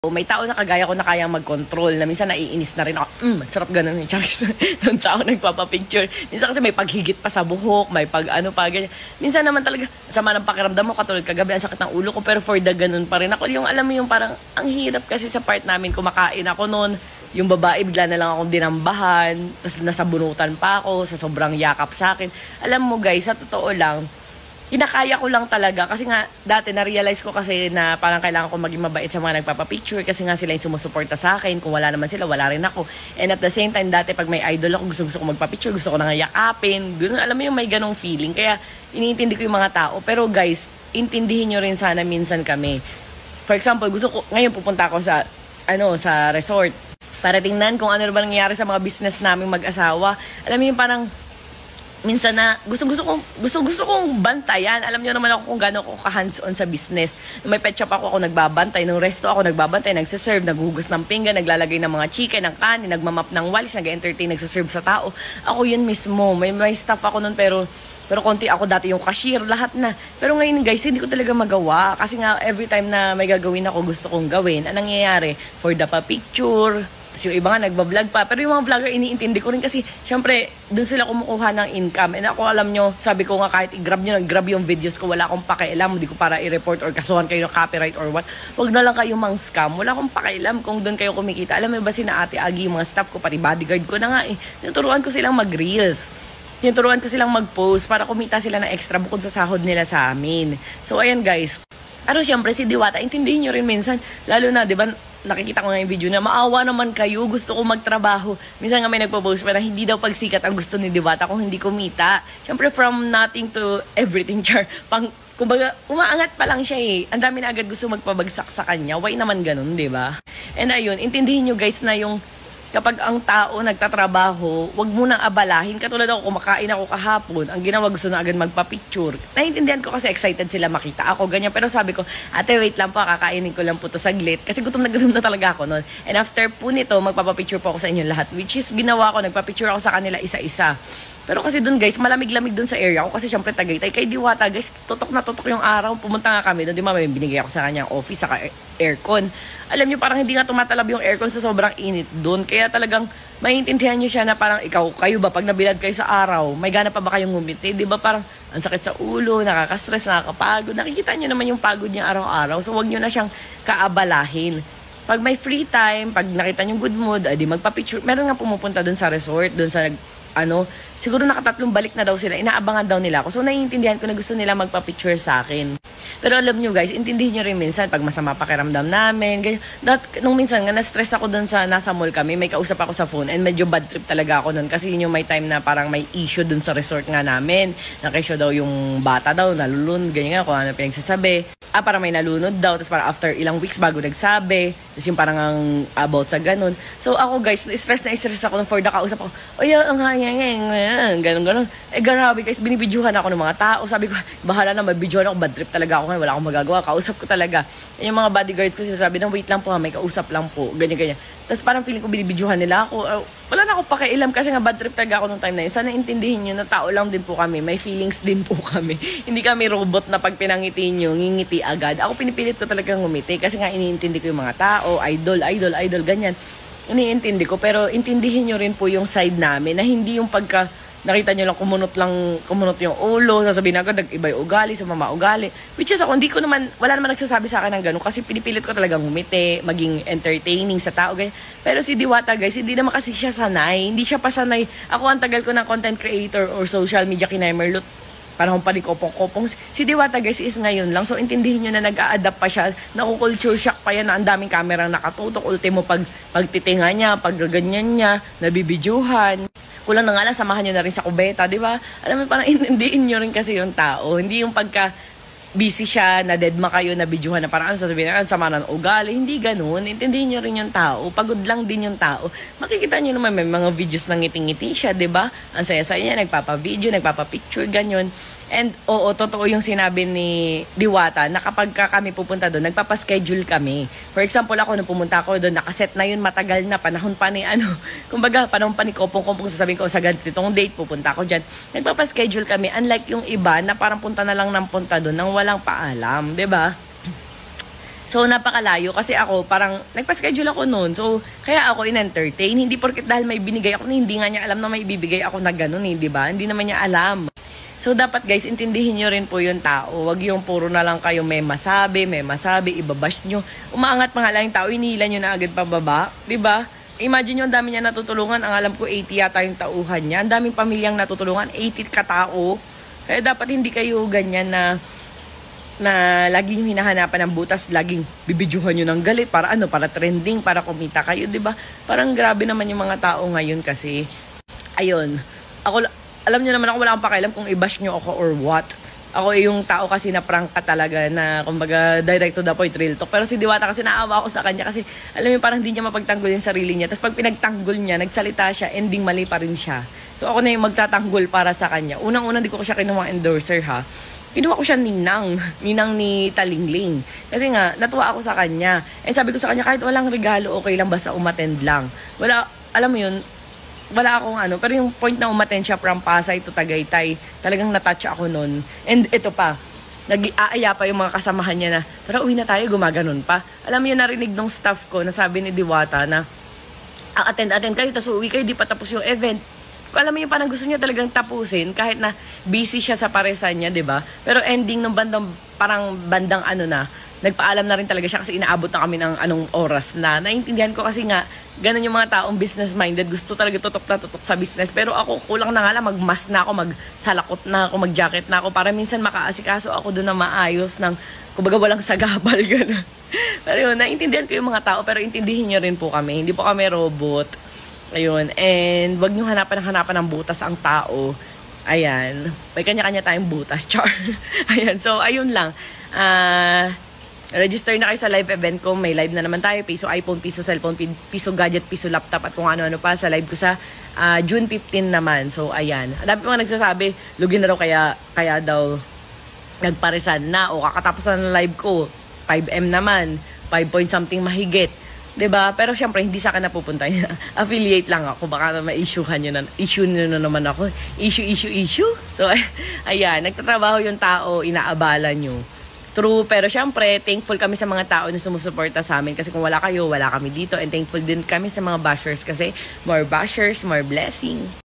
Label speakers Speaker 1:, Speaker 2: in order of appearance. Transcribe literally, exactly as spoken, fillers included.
Speaker 1: May tao na kagaya ko na kayang mag-control na minsan naiinis na rin ako. Mm, sarap ganun yung Charis. Doon tao nagpapapicture. Minsan kasi may paghigit pa sa buhok, may pag ano pa, ganyan. Minsan naman talaga, sama ng pakiramdam mo, katulad kagabi, ang sakit ng ulo ko, pero for the ganun pa rin ako. Yung alam mo yung parang, ang hirap kasi sa part namin, kumakain ako noon. Yung babae, bigla na lang akong dinambahan, tapos nasa bunutan pa ako, sa sobrang yakap sa akin. Alam mo guys, sa totoo lang, kinakaya ko lang talaga kasi nga dati na-realize ko kasi na parang kailangan ko maging mabait sa mga nagpapapicture kasi nga sila yung sumusuporta sa akin. Kung wala naman sila, wala rin ako. And at the same time, dati pag may idol ako, gusto, gusto ko magpapicture, gusto ko nang yakapin. Ganun, alam mo yung may ganong feeling. Kaya iniintindi ko yung mga tao. Pero guys, intindihin nyo rin sana minsan kami. For example, gusto ko, ngayon pupunta ako sa, ano, sa resort para tingnan kung ano ba nangyayari sa mga business naming mag-asawa. Alam mo yung parang, minsan na gusto gusto kong gusto gusto kong bantayan. Alam niyo naman ako kung gaano ako ka-hands-on sa business. Nung may pet shop ako, ako nagbabantay. Nung resto ako nagbabantay, nagse-serve, naghuhugas ng pinggan, naglalagay ng mga chicken, ng kanin, nagmamap ng walis, nag-entertain, nagse-serve sa tao. Ako yun mismo. May may staff ako nun pero pero konti ako dati yung cashier, lahat na. Pero ngayon guys, hindi ko talaga magawa. Kasi nga every time na may gagawin ako, gusto kong gawin. Anong nangyayari? For the pa-picture. Kasi yung iba nga nagbablog pa. Pero yung mga vlogger, iniintindi ko rin kasi syempre, dun sila kumukuha ng income. And ako alam nyo, sabi ko nga kahit i-grab nyo, nag-grab yung videos ko, wala akong pakialam. Hindi ko para i-report or kasuhan kayo ng copyright or what. Huwag na lang kayo mang scam. Wala akong pakialam kung dun kayo kumikita. Alam mo ba si na Ate Agi, yung mga staff ko, pati bodyguard ko na nga eh. Tinuturuan ko silang mag-reels. Tinuturuan ko silang mag-post para kumita sila ng extra bukod sa sahod nila sa amin. So ayan guys. Pero syempre si Diwata, intindihin nyo rin minsan. Lalo na, di ba, nakikita ko nga yung video na maawa naman kayo, gusto ko magtrabaho. Minsan nga may nagpo-post pa na hindi daw pagsikat ang gusto ni Diwata kung hindi kumita. Siyempre from nothing to everything, char. Pang, kumbaga, umaangat pa lang siya eh. Ang dami na agad gusto magpabagsak sa kanya. Why naman ganun, di ba? And ayun, intindihin nyo guys na yung kapag ang tao nagtatrabaho, wag mo nang abalahin. Katulad ako, kumakain ako kahapon, ang ginawa gusto na agad magpa-picture. Naiintindihan ko kasi excited sila makita ako, ganyan. Pero sabi ko, ate wait lang po, kakainin ko lang po to saglit. Kasi gutom na gutom na talaga ako noon. And after po nito, magpapapicture po ako sa inyo lahat. Which is, ginawa ko, nagpapicture ako sa kanila isa-isa. Pero kasi dun guys, malamig-lamig dun sa area ko kasi syempre Tagaytay. Kay Diwata guys, tutok na tutok yung araw. Pumunta nga kami doon, di ba, may binigay ako sa kanyang office, saka aircon. Alam niyo parang hindi nga tumatalab yung aircon sa sobrang init doon. Kaya talagang maiintindihan niyo siya na parang ikaw, kayo ba, pag nabilad kayo sa araw, may gana pa ba kayong ngumiti? Di ba parang ang sakit sa ulo, nakaka-stress, nakakapagod. Nakikita niyo naman yung pagod niya araw-araw. So wag niyo na siyang kaabalahin. Pag may free time, pag nakita niyo good mood, adi magpa-picture. Meron nga pumupunta doon sa resort, doon sa ano, siguro nakatatlong balik na daw sila, inaabangan daw nila ako. So, naiintindihan ko na gusto nila magpa-picture sa akin. Pero alam nyo guys, intindihin nyo rin minsan, pag masama pakiramdam namin, ganyan. That, nung minsan nga, na-stress ako dun sa, nasa mall kami, may kausap ako sa phone, and medyo bad trip talaga ako nun, kasi yun yung may time na parang may issue dun sa resort nga namin. Nakisyo daw yung bata daw, nalulun, ganyan nga, kung ano pinagsasabi. Ah, parang may nalunod daw, tapos parang after ilang weeks bago nagsabi, tapos yung parang ang about sa ganun. So, ako guys, stress na stress ako nung for the kausap ako, ay, ang hangyan, ganun, ganun. Eh, grabe guys, binibidyohan ako ng mga tao. Sabi ko, bahala na, mabidyohan ako, bad trip talaga ako ngayon, wala akong magagawa. Kausap ko talaga. Yung mga bodyguard ko sinasabi na, wait lang po ha, may kausap lang po, ganyan, ganyan. Tapos parang feeling ko binibidyohan nila ako. Uh, wala na ako pakialam kasi nga bad trip talaga ako nung time na yun. Sana intindihin nyo na tao lang din po kami. May feelings din po kami. Hindi kami robot na pag pinangiti nyo, ngingiti agad. Ako pinipilit ko talagang ngumiti kasi nga iniintindi ko yung mga tao, idol, idol, idol, ganyan. Iniintindi ko, pero intindihin nyo rin po yung side namin na hindi yung pagka nakita nyo lang kumunot lang, kumunot yung ulo, sasabihin agad, nag-iba yung ugali, sa mama ugali. Which is ako, hindi ko naman, wala naman nagsasabi sa akin ng gano'n kasi pinipilit ko talagang humiti, maging entertaining sa tao, ganyan. Pero si Diwata guys, hindi naman kasi siya sanay, hindi siya pa sanay. Ako ang tagal ko ng content creator or social media kinemerlut, parang pa ni kopong-kopong. Si Diwata guys is ngayon lang. So intindihin nyo na nag-a-adapt pa siya. Naku-culture shock pa yan na ang daming camera nakatutok. Ultimo pag pagtitinga niya, pag ganyan niya, nabibidyuhan. Kulang na nga lang, samahan nyo na rin sa kubeta, di ba? Alam mo, parang intindihin nyo rin kasi yung tao. Hindi yung pagka busy siya, na dead ma kayo, na bidyuhan na parang ano sasabihin na, sama ng ugali. Hindi ganun. Intindihin nyo rin yung tao. Pagod lang din yung tao. Makikita nyo naman may mga videos na ngiti-ngiti siya, di ba? Ang saya-saya niya, nagpapa-video, nagpapa-picture, ganyan. And oo, totoo yung sinabi ni Diwata na kapag ka kami pupunta doon, nagpapaschedule kami. For example, ako nung pumunta ako doon, nakaset na yun, matagal na, panahon pa ni ano, kumbaga, panahon pa ni Kopong-Kopong, sasabihin ko, sa ganitong date, pupunta ako dyan. Nagpapaschedule kami, unlike yung iba na parang punta na lang ng punta doon nang walang paalam, di ba? So, napakalayo kasi ako, parang nagpa-schedule ako noon. So, kaya ako in-entertain. Hindi porket dahil may binigay ako, hindi nga niya alam na may bibigay ako na ganun eh, di ba? Hindi naman niya alam. So, dapat guys, intindihin nyo rin po yung tao. Huwag yung puro na lang kayo may masabi, may masabi, ibabash nyo. Umaangat pa nga lang yung tao, inila nyo na agad pababa. Di ba? Imagine nyo, ang dami niya natutulungan. Ang alam ko, eighty yata yung tauhan niya. Ang daming pamilyang natutulungan, eighty katao. Kaya dapat hindi kayo ganyan na na lagi nyo hinahanapan ng butas, laging bibidyuhan nyo ng galit para ano, para trending, para kumita kayo, di ba? Parang grabe naman yung mga tao ngayon kasi, ayun, ako, alam nyo naman ako, wala akong pakialam kung i-bash nyo ako or what. Ako yung tao kasi na prank ka talaga na, kumbaga, direct to the point, real talk. Pero si Diwata kasi naawa ako sa kanya kasi, alam mo, parang hindi niya mapagtanggol yung sarili niya. Tapos pag pinagtanggol niya, nagsalita siya, ending mali pa rin siya. So ako na yung magtatanggol para sa kanya. Unang-unang di ko siya kinuha endorser ha. Kinuha ko siya ninang, ninang ni Talingling. Kasi nga, natuwa ako sa kanya. And sabi ko sa kanya, kahit walang regalo, okay lang, basta umattend lang. Wala, alam mo yun, wala akong ano, pero yung point na umattend siya from Pasay to Tagaytay, talagang natouch ako nun. And ito pa, nag-aaya pa yung mga kasamahan niya na, tara uwi na tayo, gumaganon pa. Alam mo yun, narinig ng staff ko, na sabi ni Diwata na, attend-attend kayo, tapos uwi kayo, di pa tapos yung event. Alam mo yung parang gusto niya talagang tapusin kahit na busy siya sa paresan niya, 'di ba? Pero ending ng bandang parang bandang ano na, nagpaalam na rin talaga siya kasi inaabot na kami ng anong oras na. Naintindihan ko kasi nga ganun yung mga taong business minded, gusto talaga tutok na tutok sa business. Pero ako kulang na nga lang, magmas na ako, magsalakot na ako, magjacket na ako para minsan makaasikaso ako doon na maayos ng kumbaga walang sagabal gano'n. Pero yun, naintindihan ko yung mga tao, pero intindihin niyo rin po kami. Hindi po kami robot. Ayun, and wag nyo hanapan ng hanapan ng butas ang tao. Ayan, may kanya-kanya tayong butas, char. Ayan, so ayun lang. Ah... Uh, Register na kayo sa live event ko. May live na naman tayo. Piso iPhone, piso cellphone, piso gadget, piso laptop at kung ano-ano pa sa live ko sa uh, June fifteenth naman. So, ayan. Ang dami pa nga nagsasabi, lugin na raw kaya, kaya daw nagparisan na o kakatapos na ng live ko. five M naman. five point something mahigit. Diba? Pero syempre, hindi sa akin napupunta. Affiliate lang ako. Baka na ma-issuehan nyo na, issue nyo na naman ako. Issue, issue, issue. So, ayan. Nagtatrabaho yung tao, inaabala nyo. True, pero syempre, thankful kami sa mga tao na sumusuporta sa amin kasi kung wala kayo, wala kami dito. And thankful din kami sa mga bashers kasi more bashers, more blessing.